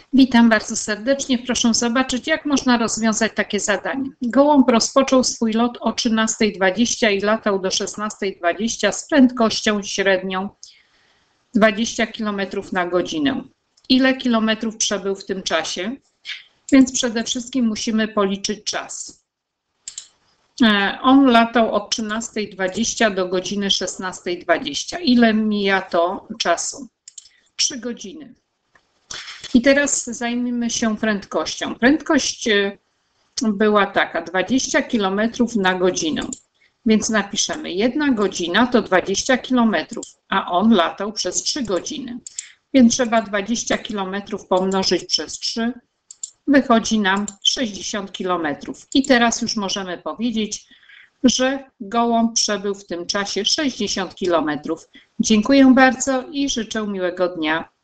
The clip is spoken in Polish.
Witam bardzo serdecznie. Proszę zobaczyć, jak można rozwiązać takie zadanie. Gołąb rozpoczął swój lot o 13:20 i latał do 16:20 z prędkością średnią 20 km na godzinę. Ile kilometrów przebył w tym czasie? Więc przede wszystkim musimy policzyć czas. On latał od 13:20 do godziny 16:20. Ile mija to czasu? 3 godziny. I teraz zajmijmy się prędkością. Prędkość była taka, 20 km na godzinę. Więc napiszemy, 1 godzina to 20 km, a on latał przez 3 godziny. Więc trzeba 20 km pomnożyć przez 3, wychodzi nam 60 km. I teraz już możemy powiedzieć, że gołąb przebył w tym czasie 60 km. Dziękuję bardzo i życzę miłego dnia.